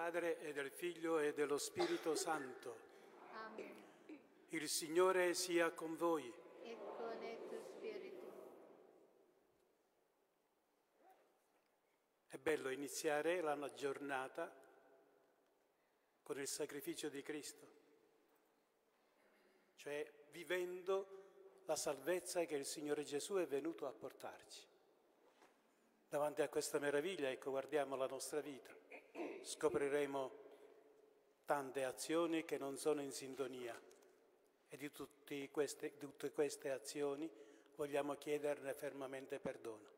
Padre e del Figlio e dello Spirito Santo. Amen. Il Signore sia con voi. E con il tuo spirito. È bello iniziare la giornata con il sacrificio di Cristo, cioè vivendo la salvezza che il Signore Gesù è venuto a portarci. Davanti a questa meraviglia, ecco, guardiamo la nostra vita, scopriremo tante azioni che non sono in sintonia e di tutte queste azioni vogliamo chiederne fermamente perdono.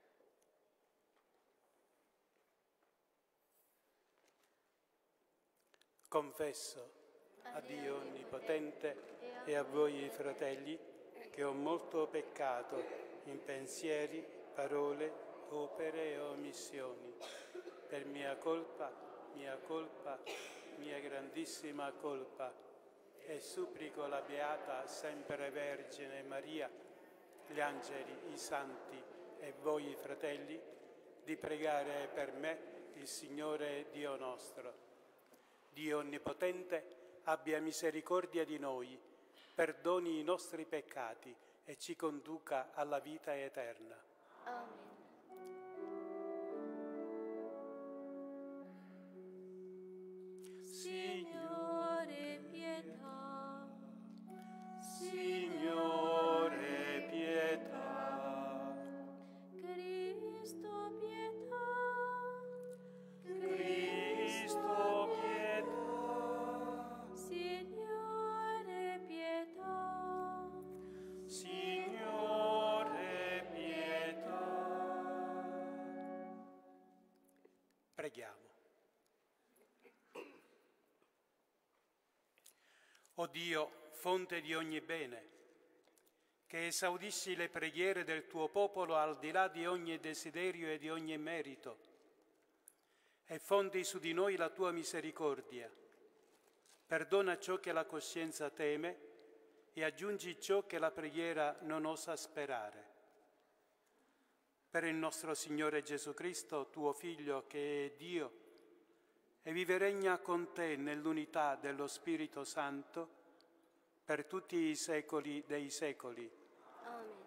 Confesso a Dio Onnipotente e a voi fratelli che ho molto peccato in pensieri, parole, opere e omissioni, per mia colpa, mia grandissima colpa, e supplico la Beata Sempre Vergine Maria, gli angeli, i santi e voi fratelli, di pregare per me il Signore Dio nostro. Dio Onnipotente abbia misericordia di noi, perdoni i nostri peccati e ci conduca alla vita eterna. Amen. Signore pietà, Signore pietà, Cristo pietà, Cristo pietà, Signore pietà, Signore pietà. Preghiamo. O Dio, fonte di ogni bene, che esaudisci le preghiere del tuo popolo al di là di ogni desiderio e di ogni merito, e fondi su di noi la tua misericordia. Perdona ciò che la coscienza teme e aggiungi ciò che la preghiera non osa sperare. Per il nostro Signore Gesù Cristo, tuo Figlio, che è Dio, e vive e regna con te nell'unità dello Spirito Santo per tutti i secoli dei secoli. Amen.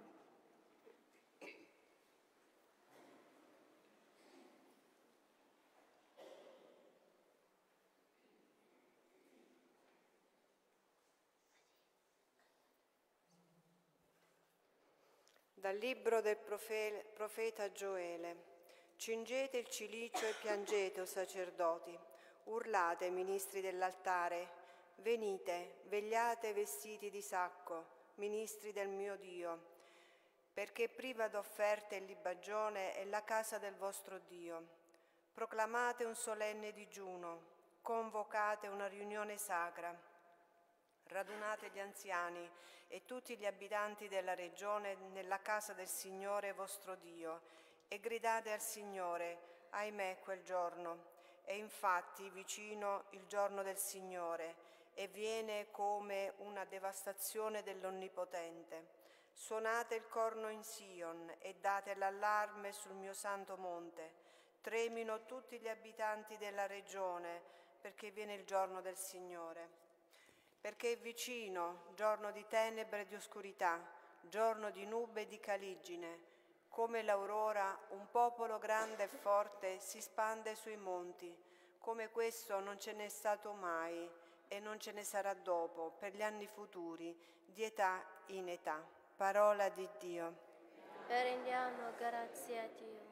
Dal libro del profeta Gioele. Cingete il cilicio e piangete, o sacerdoti, urlate, ministri dell'altare, venite, vegliate vestiti di sacco, ministri del mio Dio, perché priva d'offerte e libagione è la casa del vostro Dio. Proclamate un solenne digiuno, convocate una riunione sacra, radunate gli anziani e tutti gli abitanti della regione nella casa del Signore vostro Dio e gridate al Signore, ahimè quel giorno. È infatti vicino il giorno del Signore e viene come una devastazione dell'Onnipotente. Suonate il corno in Sion e date l'allarme sul mio santo monte. Tremino tutti gli abitanti della regione perché viene il giorno del Signore. Perché è vicino, giorno di tenebre e di oscurità, giorno di nube e di caligine. Come l'aurora, un popolo grande e forte si spande sui monti. Come questo non ce n'è stato mai e non ce ne sarà dopo, per gli anni futuri, di età in età. Parola di Dio. E rendiamo grazie a Dio.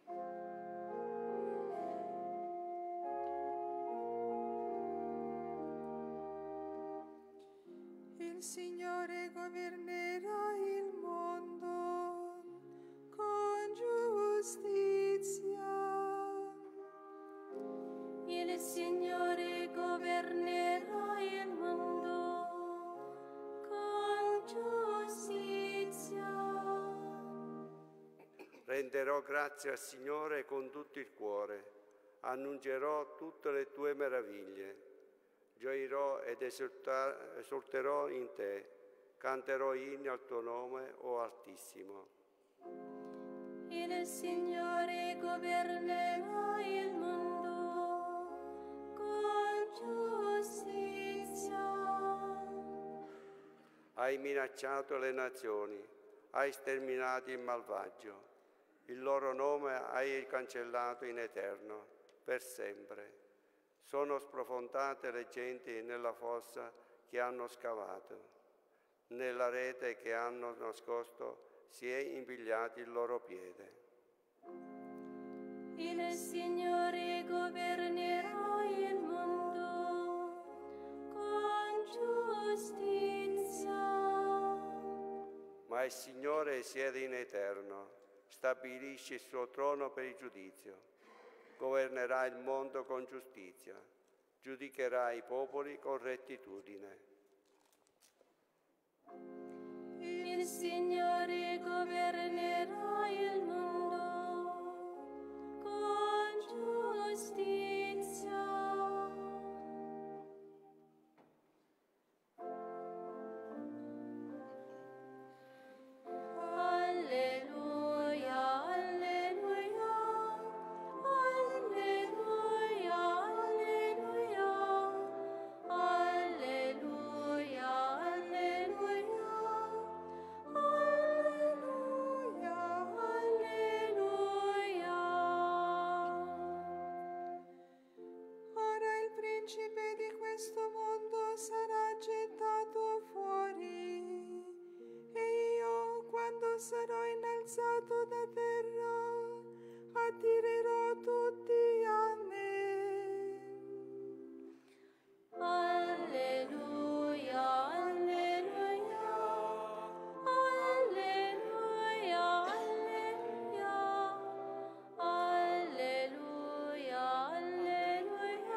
il Signore governerà il mondo con giustizia. Il Signore governerà il mondo con giustizia. Renderò grazie al Signore con tutto il cuore, annuncerò tutte le tue meraviglie. Gioirò ed esulterò in te, canterò inni al tuo nome, o Altissimo. Il Signore governerà il mondo Hai minacciato le nazioni, hai sterminato il malvagio. Il loro nome hai cancellato in eterno, per sempre. Sono sprofondate le genti nella fossa che hanno scavato. Nella rete che hanno nascosto si è impigliato il loro piede. Il Signore governerà il mondo con giustizia. Ma il Signore siede in eterno, stabilisce il suo trono per il giudizio. Governerà il mondo con giustizia, giudicherà i popoli con rettitudine. Il Signore governerà il mondo con giustizia. Alleluia, alleluia, alleluia, alleluia, alleluia, alleluia. Alleluia, alleluia. Ora il principe di questo mondo sarà gettato fuori, e io, quando sarò innalzato da terra, attirerò tutti a me. Alleluia, alleluia, alleluia, alleluia, alleluia, alleluia,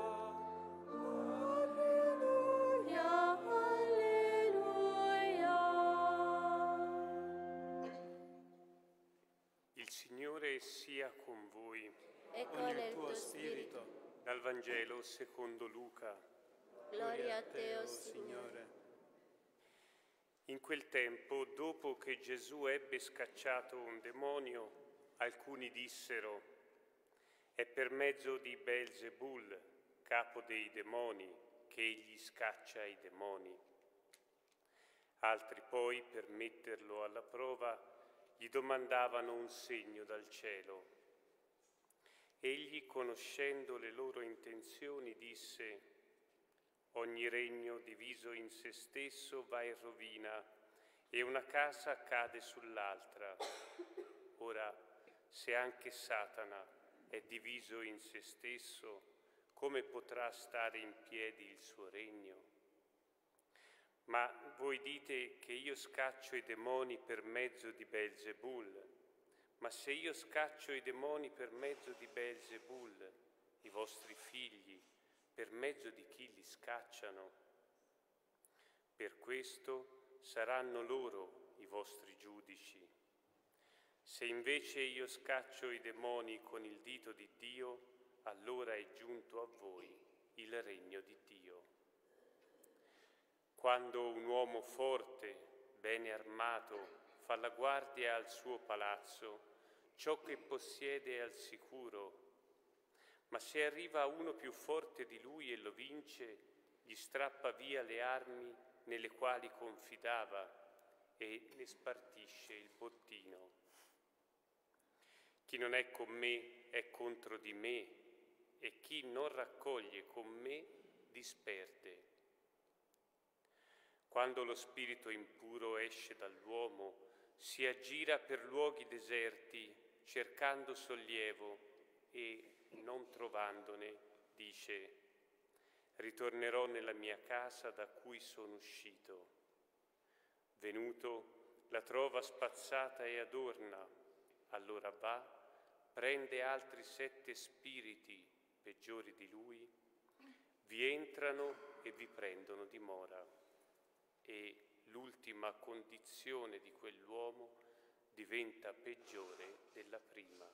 alleluia, alleluia. Il Signore sia con voi. E con il tuo spirito. Dal Vangelo secondo Luca. Gloria a te, o Signore. In quel tempo, dopo che Gesù ebbe scacciato un demonio, alcuni dissero: è per mezzo di Beelzebul, capo dei demoni, che egli scaccia i demoni. Altri poi, per metterlo alla prova, gli domandavano un segno dal cielo. Egli, conoscendo le loro intenzioni, disse: ogni regno diviso in se stesso va in rovina, e una casa cade sull'altra. Ora, se anche Satana è diviso in se stesso, come potrà stare in piedi il suo regno? Ma voi dite che io scaccio i demoni per mezzo di Beelzebul. Ma se io scaccio i demoni per mezzo di Beelzebul, i vostri figli, per mezzo di chi li scacciano? Per questo saranno loro i vostri giudici. Se invece io scaccio i demoni con il dito di Dio, allora è giunto a voi il regno di Dio. Quando un uomo forte, bene armato, fa la guardia al suo palazzo, ciò che possiede è al sicuro. Ma se arriva uno più forte di lui e lo vince, gli strappa via le armi nelle quali confidava e ne spartisce il bottino. Chi non è con me è contro di me, e chi non raccoglie con me disperde. Quando lo spirito impuro esce dall'uomo, si aggira per luoghi deserti, cercando sollievo, e, non trovandone, dice: ritornerò nella mia casa da cui sono uscito. Venuto, la trova spazzata e adorna, allora va, prende altri 7 spiriti peggiori di lui, vi entrano e vi prendono dimora. E l'ultima condizione di quell'uomo diventa peggiore della prima.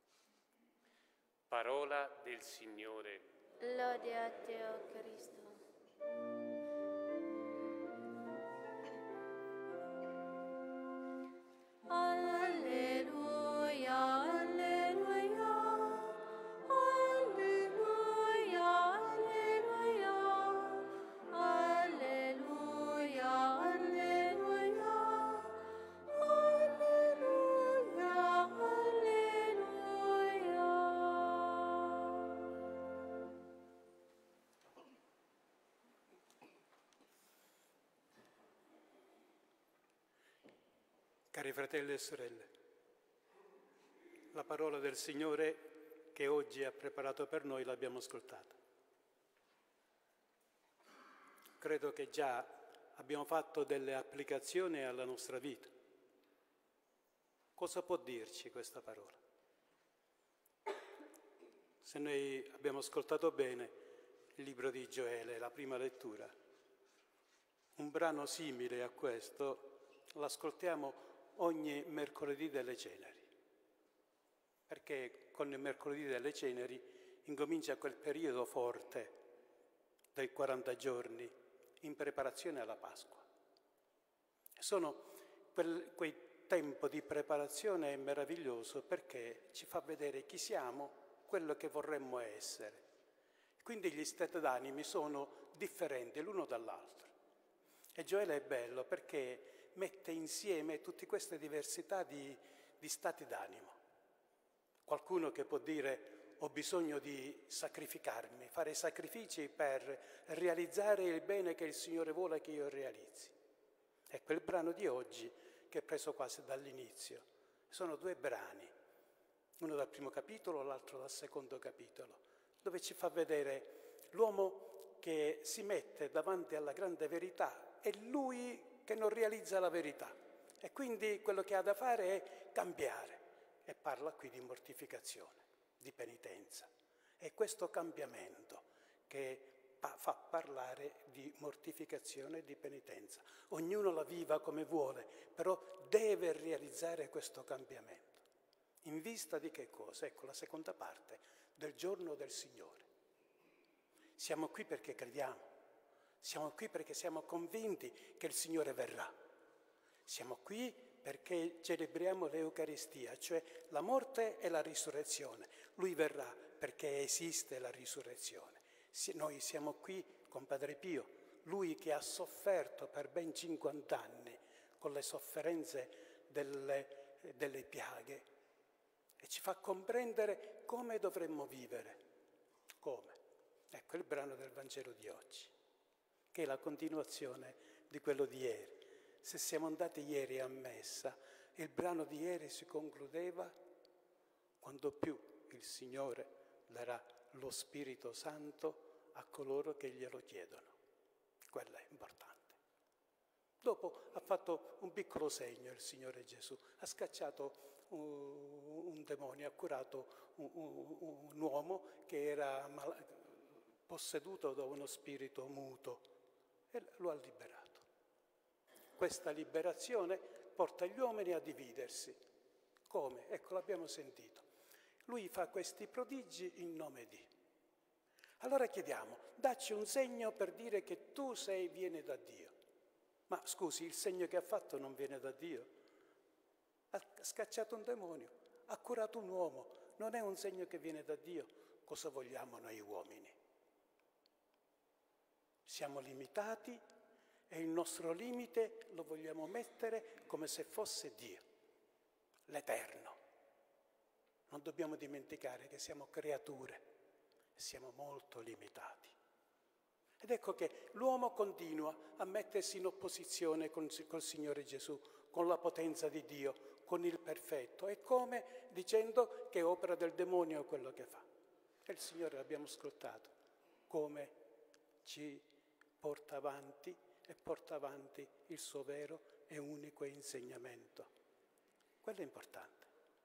Parola del Signore. Lode a te, o Cristo. Alleluia, alleluia, alleluia, alleluia, alleluia, alleluia. Cari fratelli e sorelle, la parola del Signore che oggi ha preparato per noi l'abbiamo ascoltata. Credo che già abbiamo fatto delle applicazioni alla nostra vita. Cosa può dirci questa parola? Se noi abbiamo ascoltato bene il libro di Gioele, la prima lettura, un brano simile a questo l'ascoltiamo ogni mercoledì delle ceneri, perché con il mercoledì delle ceneri incomincia quel periodo forte dei 40 giorni in preparazione alla Pasqua. Sono quei tempo di preparazione è meraviglioso perché ci fa vedere chi siamo, quello che vorremmo essere. Quindi gli stati d'animi sono differenti l'uno dall'altro. E Gioele è bello perché mette insieme tutte queste diversità di stati d'animo. Qualcuno che può dire ho bisogno di sacrificarmi, fare sacrifici per realizzare il bene che il Signore vuole che io realizzi. Ecco il brano di oggi che è preso quasi dall'inizio. Sono 2 brani, uno dal primo capitolo, l'altro dal secondo capitolo, dove ci fa vedere l'uomo che si mette davanti alla grande verità e lui che non realizza la verità. E quindi quello che ha da fare è cambiare. E parla qui di mortificazione, di penitenza. È questo cambiamento che fa parlare di mortificazione e di penitenza. Ognuno la viva come vuole, però deve realizzare questo cambiamento. In vista di che cosa? Ecco la seconda parte, del giorno del Signore. Siamo qui perché crediamo. Siamo qui perché siamo convinti che il Signore verrà. Siamo qui perché celebriamo l'Eucaristia, cioè la morte e la risurrezione. Lui verrà perché esiste la risurrezione. Noi siamo qui con Padre Pio, lui che ha sofferto per ben 50 anni con le sofferenze delle piaghe e ci fa comprendere come dovremmo vivere. Come? Ecco il brano del Vangelo di oggi, che è la continuazione di quello di ieri. Se siamo andati ieri a messa, il brano di ieri si concludeva quando più il Signore darà lo Spirito Santo a coloro che glielo chiedono. Quello è importante. Dopo ha fatto un piccolo segno il Signore Gesù, ha scacciato un demonio, ha curato un uomo che era posseduto da uno spirito muto e lo ha liberato. Questa liberazione porta gli uomini a dividersi. Come? Ecco, l'abbiamo sentito. Lui fa questi prodigi in nome di. Allora chiediamo, dacci un segno per dire che tu vieni da Dio. Ma scusi, il segno che ha fatto non viene da Dio. Ha scacciato un demonio, ha curato un uomo, non è un segno che viene da Dio. Cosa vogliamo noi uomini? Siamo limitati e il nostro limite lo vogliamo mettere come se fosse Dio, l'Eterno. Non dobbiamo dimenticare che siamo creature e siamo molto limitati. Ed ecco che l'uomo continua a mettersi in opposizione col Signore Gesù, con la potenza di Dio, con il perfetto. È come dicendo che è opera del demonio quello che fa. E il Signore, l'abbiamo ascoltato, come ci porta avanti e porta avanti il suo vero e unico insegnamento. Quello è importante.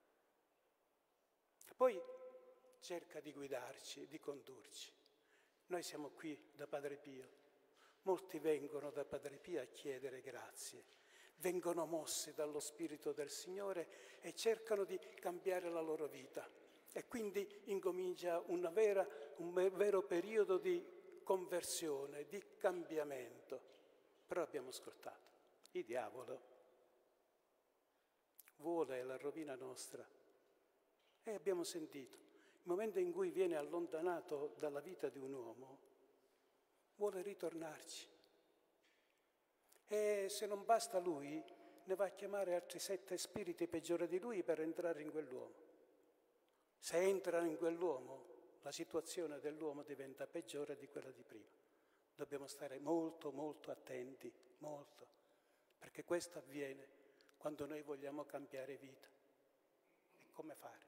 E poi cerca di guidarci, di condurci. Noi siamo qui da Padre Pio. Molti vengono da Padre Pio a chiedere grazie, vengono mossi dallo Spirito del Signore e cercano di cambiare la loro vita. E quindi incomincia un vero periodo di conversione, di cambiamento. Però abbiamo ascoltato, il diavolo vuole la rovina nostra. E abbiamo sentito, il momento in cui viene allontanato dalla vita di un uomo, vuole ritornarci. E se non basta lui, ne va a chiamare altri 7 spiriti peggiori di lui per entrare in quell'uomo. Se entrano in quell'uomo, la situazione dell'uomo diventa peggiore di quella di prima. Dobbiamo stare molto, molto attenti, molto, perché questo avviene quando noi vogliamo cambiare vita. E come fare?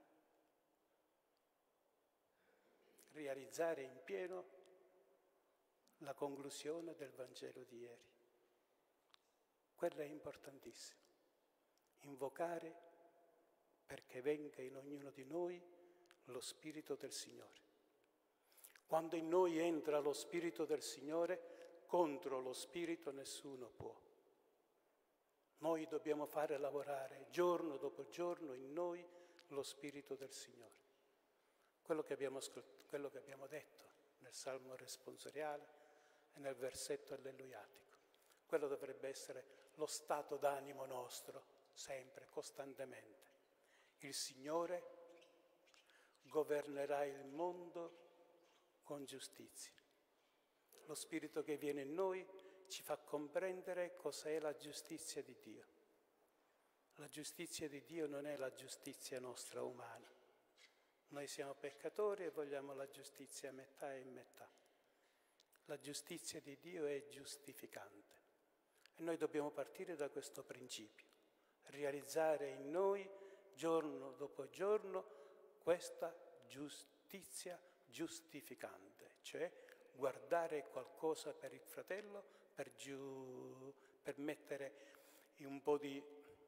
Realizzare in pieno la conclusione del Vangelo di ieri. Quello è importantissimo. Invocare perché venga in ognuno di noi lo Spirito del Signore. Quando in noi entra lo Spirito del Signore, contro lo Spirito nessuno può. Noi dobbiamo fare lavorare giorno dopo giorno in noi lo Spirito del Signore. Quello che abbiamo detto nel Salmo responsoriale e nel versetto alleluiatico. Quello dovrebbe essere lo stato d'animo nostro, sempre, costantemente. Il Signore governerà il mondo con giustizia. Lo Spirito che viene in noi ci fa comprendere cos'è la giustizia di Dio. La giustizia di Dio non è la giustizia nostra umana. Noi siamo peccatori e vogliamo la giustizia a metà e metà. La giustizia di Dio è giustificante. E noi dobbiamo partire da questo principio, realizzare in noi giorno dopo giorno questa giustizia giustificante, cioè guardare qualcosa per il fratello, per mettere un po' di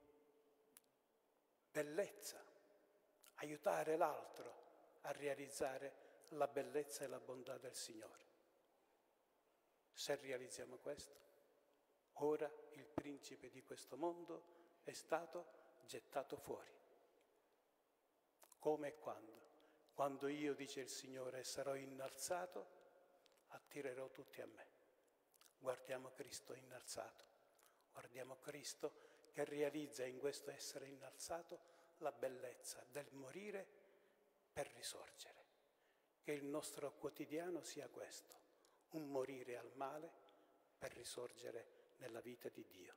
bellezza, aiutare l'altro a realizzare la bellezza e la bontà del Signore. Se realizziamo questo, ora il principe di questo mondo è stato gettato fuori. Come e quando? Quando io, dice il Signore, sarò innalzato, attirerò tutti a me. Guardiamo Cristo innalzato, guardiamo Cristo che realizza in questo essere innalzato la bellezza del morire per risorgere. Che il nostro quotidiano sia questo, un morire al male per risorgere nella vita di Dio.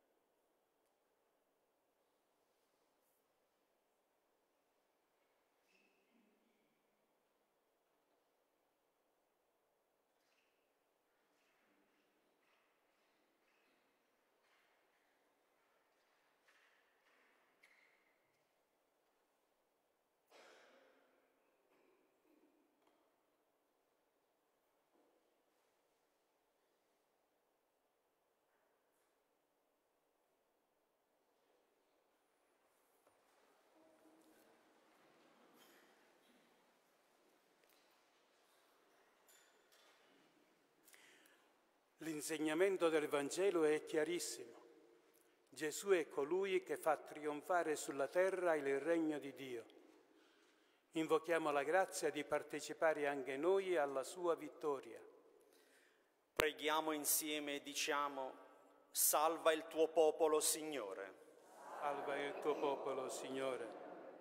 L'insegnamento del Vangelo è chiarissimo. Gesù è colui che fa trionfare sulla terra il regno di Dio. Invochiamo la grazia di partecipare anche noi alla sua vittoria. Preghiamo insieme e diciamo: salva il tuo popolo, Signore. Salva il tuo popolo, Signore.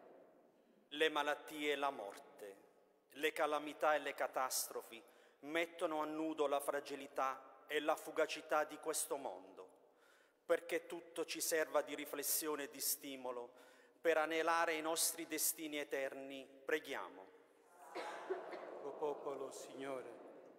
Le malattie e la morte, le calamità e le catastrofi mettono a nudo la fragilità e la fugacità di questo mondo, perché tutto ci serva di riflessione e di stimolo per anelare i nostri destini eterni. Preghiamo. O popolo, Signore.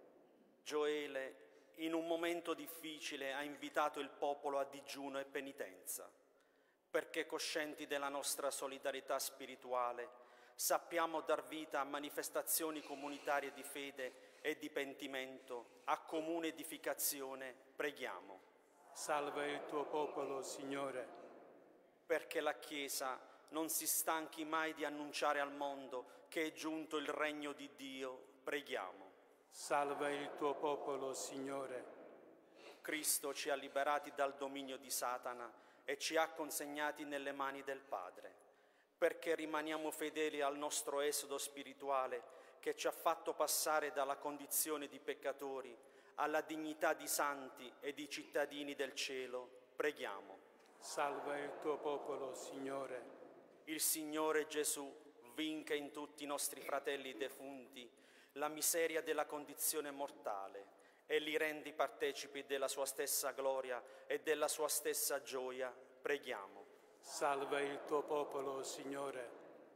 Gioele, in un momento difficile, ha invitato il popolo a digiuno e penitenza, perché coscienti della nostra solidarietà spirituale sappiamo dar vita a manifestazioni comunitarie di fede e di pentimento, a comune edificazione. Preghiamo. Salva il tuo popolo, Signore. Perché la Chiesa non si stanchi mai di annunciare al mondo che è giunto il regno di Dio. Preghiamo. Salva il tuo popolo, Signore. Cristo ci ha liberati dal dominio di Satana e ci ha consegnati nelle mani del Padre, perché rimaniamo fedeli al nostro esodo spirituale che ci ha fatto passare dalla condizione di peccatori alla dignità di santi e di cittadini del cielo. Preghiamo. Salva il tuo popolo, Signore. Il Signore Gesù vinca in tutti i nostri fratelli defunti la miseria della condizione mortale e li rendi partecipi della sua stessa gloria e della sua stessa gioia. Preghiamo. Salva il tuo popolo, Signore.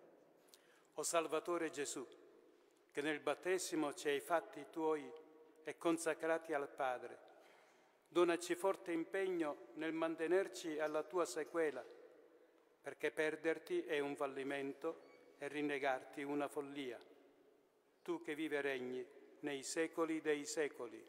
O Salvatore Gesù, che nel battesimo ci hai fatti tuoi e consacrati al Padre, donaci forte impegno nel mantenerci alla tua sequela perché perderti è un fallimento e rinnegarti una follia. Tu che vivi e regni nei secoli dei secoli.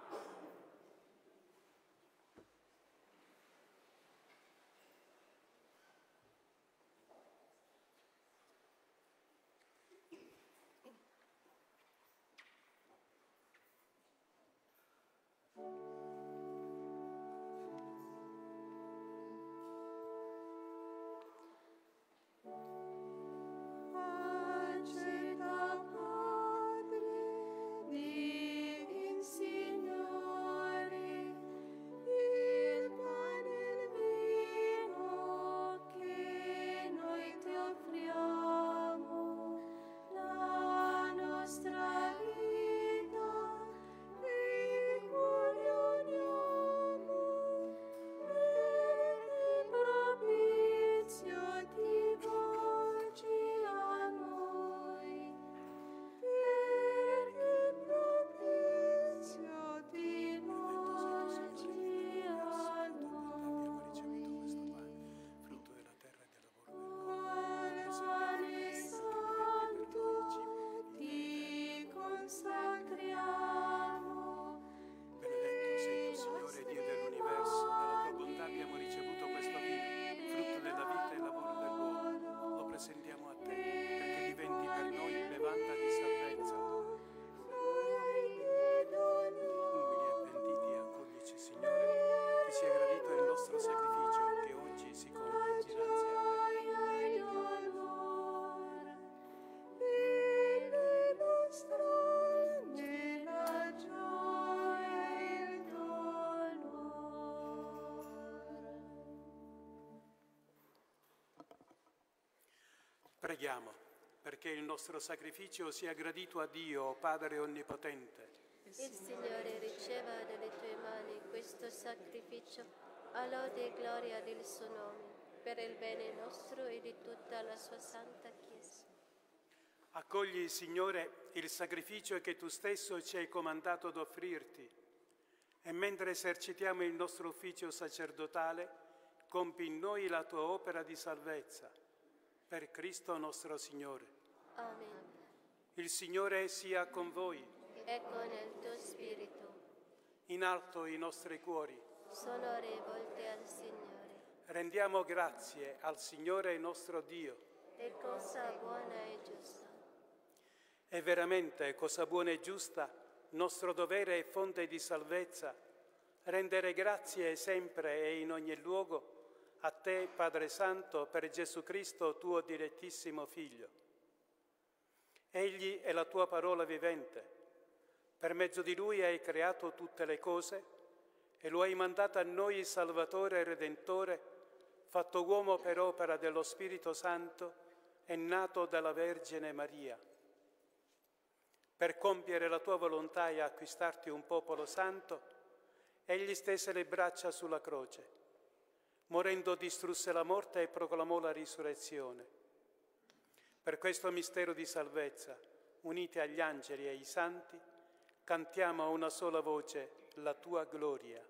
Preghiamo perché il nostro sacrificio sia gradito a Dio, Padre Onnipotente. Il Signore riceva dalle tue mani questo sacrificio a lode e gloria del suo nome, per il bene nostro e di tutta la sua santa Chiesa. Accogli, Signore, il sacrificio che tu stesso ci hai comandato ad offrirti e mentre esercitiamo il nostro ufficio sacerdotale, compi in noi la tua opera di salvezza. Per Cristo nostro Signore. Amen. Il Signore sia con voi. E con il tuo spirito. In alto i nostri cuori. Sono rivolte al Signore. Rendiamo grazie al Signore nostro Dio. È cosa buona e giusta. È veramente cosa buona e giusta, nostro dovere e fonte di salvezza, rendere grazie sempre e in ogni luogo a te, Padre Santo, per Gesù Cristo, tuo dilettissimo Figlio. Egli è la tua parola vivente. Per mezzo di Lui hai creato tutte le cose e lo hai mandato a noi Salvatore e Redentore, fatto uomo per opera dello Spirito Santo e nato dalla Vergine Maria. Per compiere la tua volontà e acquistarti un popolo santo, egli stese le braccia sulla croce. Morendo distrusse la morte e proclamò la risurrezione. Per questo mistero di salvezza, uniti agli angeli e ai santi, cantiamo a una sola voce la tua gloria.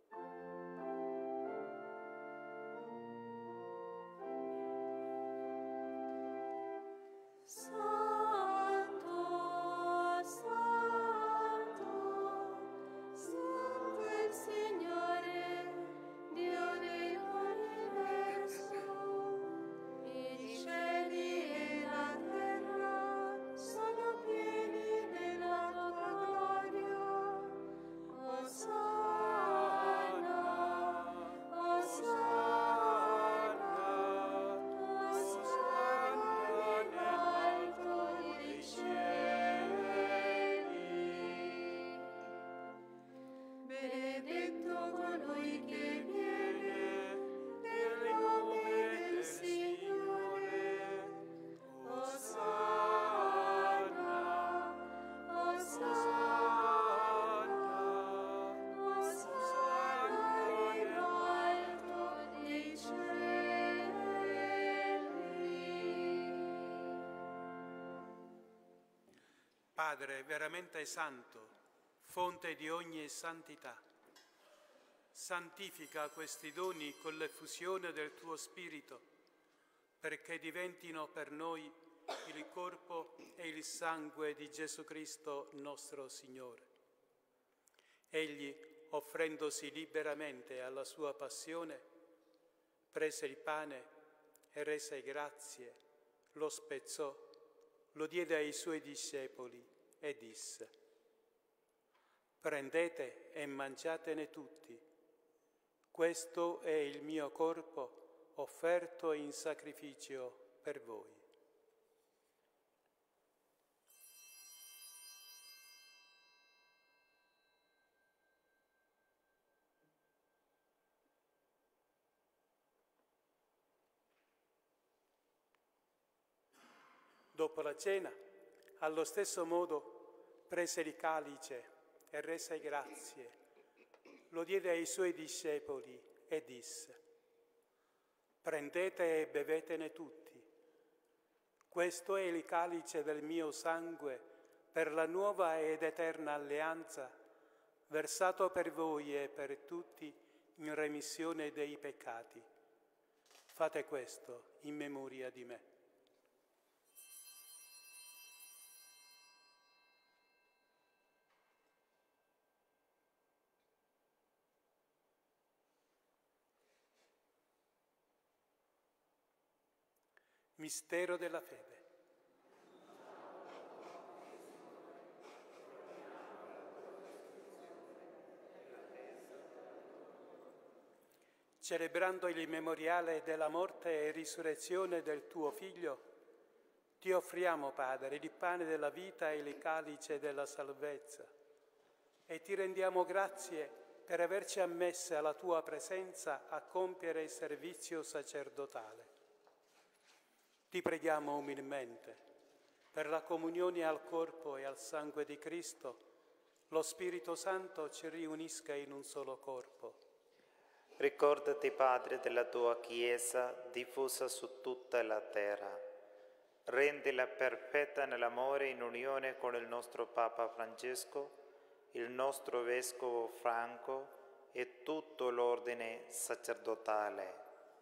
Padre veramente santo, fonte di ogni santità, santifica questi doni con l'effusione del tuo Spirito, perché diventino per noi il corpo e il sangue di Gesù Cristo nostro Signore. Egli, offrendosi liberamente alla sua passione, prese il pane e rese grazie, lo spezzò, lo diede ai suoi discepoli e disse: «Prendete e mangiatene tutti. Questo è il mio corpo offerto in sacrificio per voi». Dopo la cena, allo stesso modo, prese il calice e rese grazie, lo diede ai suoi discepoli e disse: «Prendete e bevetene tutti. Questo è il calice del mio sangue per la nuova ed eterna alleanza, versato per voi e per tutti in remissione dei peccati. Fate questo in memoria di me». Mistero della fede. Celebrando il memoriale della morte e risurrezione del tuo Figlio, ti offriamo, Padre, il pane della vita e il calice della salvezza, e ti rendiamo grazie per averci ammesse alla tua presenza a compiere il servizio sacerdotale. Ti preghiamo umilmente, per la comunione al corpo e al sangue di Cristo, lo Spirito Santo ci riunisca in un solo corpo. Ricordati, Padre, della tua Chiesa diffusa su tutta la terra. Rendila perfetta nell'amore in unione con il nostro Papa Francesco, il nostro Vescovo Franco e tutto l'ordine sacerdotale.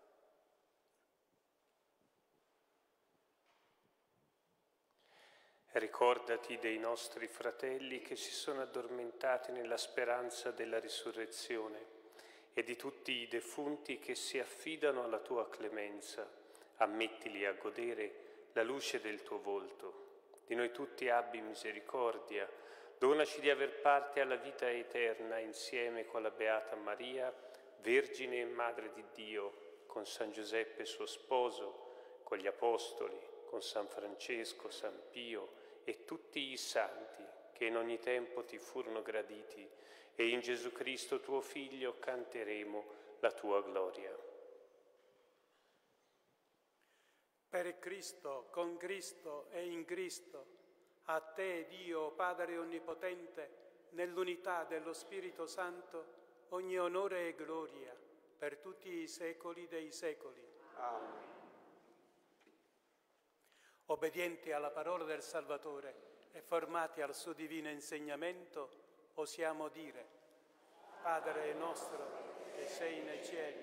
Ricordati dei nostri fratelli che si sono addormentati nella speranza della risurrezione e di tutti i defunti che si affidano alla tua clemenza. Ammettili a godere la luce del tuo volto. Di noi tutti abbi misericordia. Donaci di aver parte alla vita eterna insieme con la Beata Maria, Vergine e Madre di Dio, con San Giuseppe suo sposo, con gli Apostoli, con San Francesco, San Pio e tutti i santi che in ogni tempo ti furono graditi, e in Gesù Cristo tuo Figlio canteremo la tua gloria. Per Cristo, con Cristo e in Cristo, a te, Dio, Padre Onnipotente, nell'unità dello Spirito Santo, ogni onore e gloria per tutti i secoli dei secoli. Amen. Obbedienti alla parola del Salvatore e formati al suo divino insegnamento, osiamo dire: Padre nostro che sei nei cieli,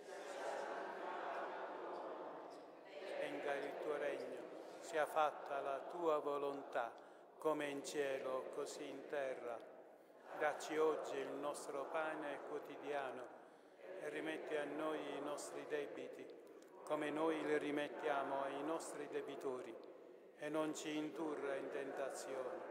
venga il tuo regno, sia fatta la tua volontà, come in cielo, così in terra. Dacci oggi il nostro pane quotidiano e rimetti a noi i nostri debiti, come noi li rimettiamo ai nostri debitori, e non ci indurre in tentazione.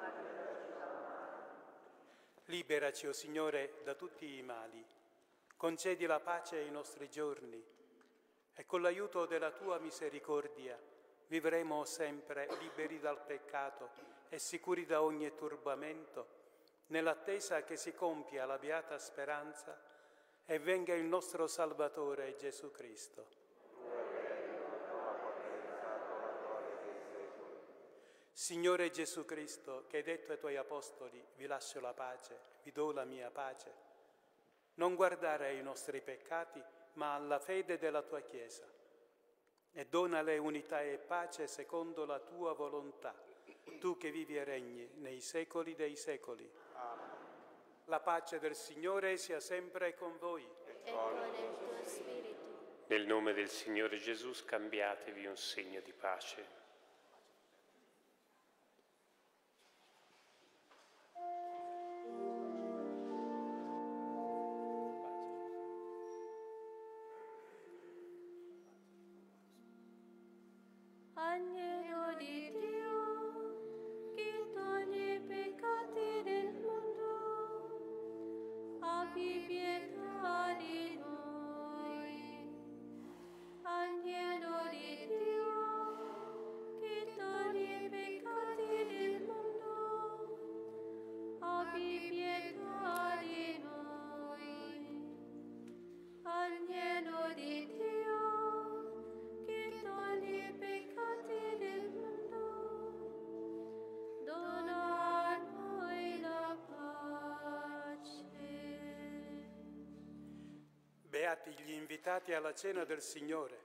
Liberaci, o Signore, da tutti i mali. Concedi la pace ai nostri giorni e con l'aiuto della tua misericordia vivremo sempre liberi dal peccato e sicuri da ogni turbamento, nell'attesa che si compia la beata speranza e venga il nostro Salvatore Gesù Cristo. Signore Gesù Cristo, che hai detto ai tuoi apostoli: vi lascio la pace, vi do la mia pace, non guardare ai nostri peccati, ma alla fede della tua Chiesa, e donale unità e pace secondo la tua volontà, tu che vivi e regni nei secoli dei secoli. Amen. La pace del Signore sia sempre con voi. E con il tuo spirito. Nel nome del Signore Gesù scambiatevi un segno di pace. Agnello di Dio, che toglie i peccati del mondo, abbi pietà di noi. Agnello di Dio, che toglie i peccati del mondo, abbi pietà di noi. Agnello di Dio, che toglie i peccati del mondo, dona a noi la pace. Beati gli invitati alla cena del Signore.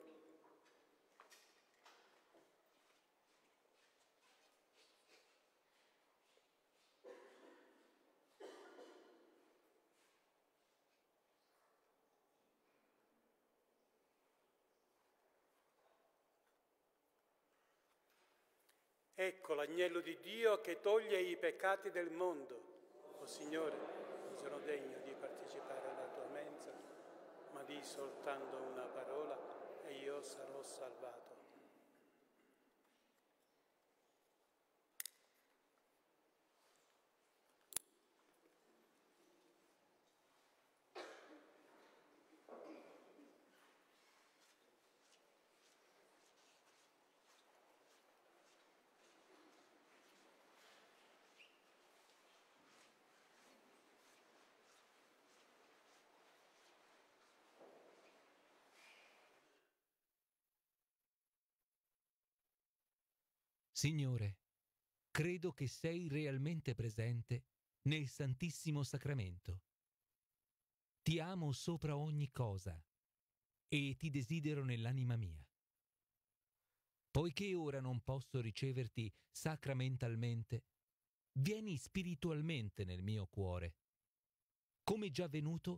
Ecco l'agnello di Dio che toglie i peccati del mondo. O Signore, non sono degno di partecipare alla tua mensa, ma di soltanto una parola e io sarò salvato. Signore, credo che sei realmente presente nel Santissimo Sacramento. Ti amo sopra ogni cosa e ti desidero nell'anima mia. Poiché ora non posso riceverti sacramentalmente, vieni spiritualmente nel mio cuore. Come già venuto,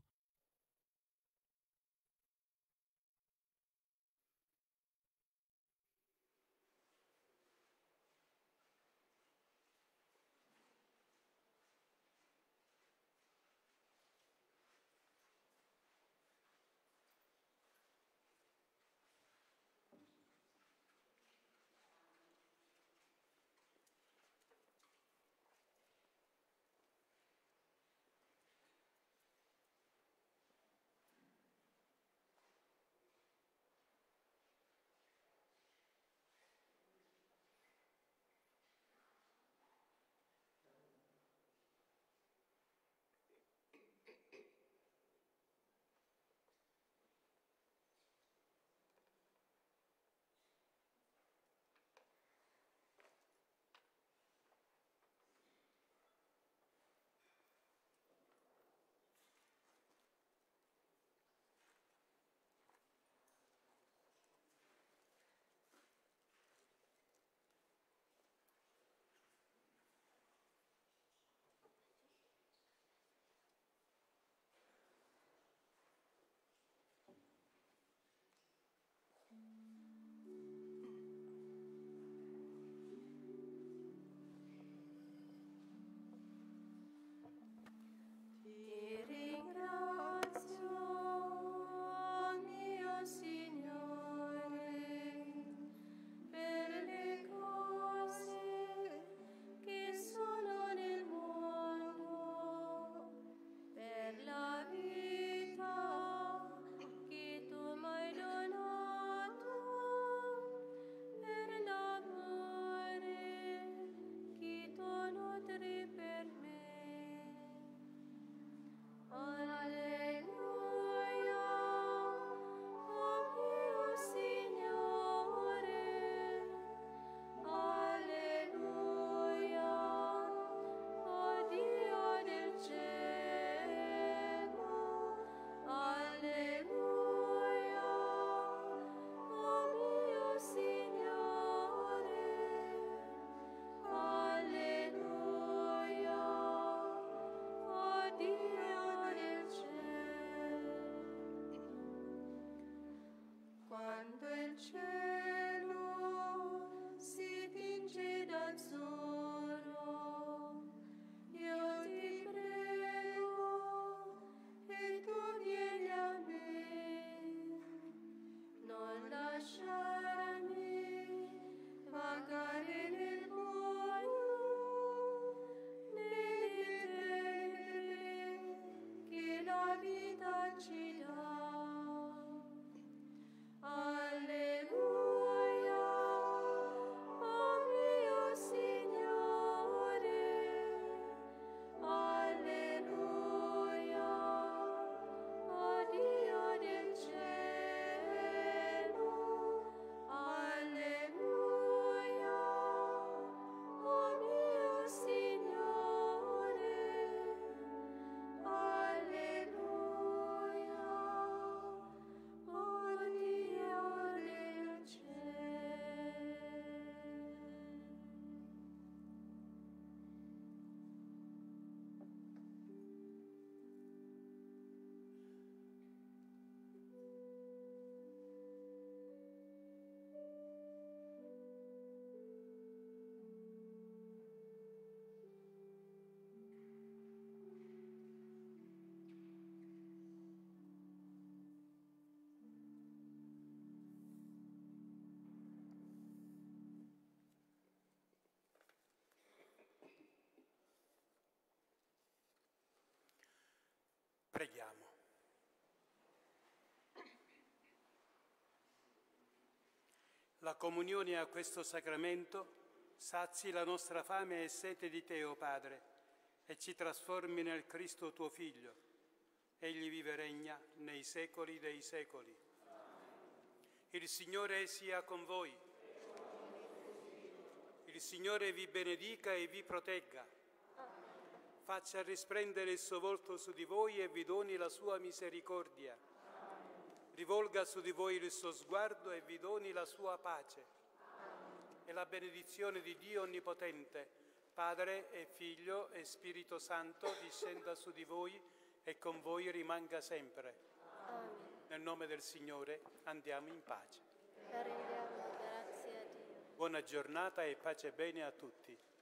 Ti ringrazio, mio Signore, per le cose che sono nel mondo, per la vita che tu mi hai donato, per l'amore che tu nutri per me. La comunione a questo sacramento sazi la nostra fame e sete di te, o Padre, e ci trasformi nel Cristo tuo Figlio. Egli vive e regna nei secoli dei secoli. Il Signore sia con voi. Il Signore vi benedica e vi protegga. Faccia risplendere il suo volto su di voi e vi doni la sua misericordia. Rivolga su di voi il suo sguardo e vi doni la sua pace. E la benedizione di Dio Onnipotente, Padre e Figlio e Spirito Santo, discenda su di voi e con voi rimanga sempre. Amen. Nel nome del Signore andiamo in pace. Rendiamo grazie a Dio. Buona giornata e pace e bene a tutti.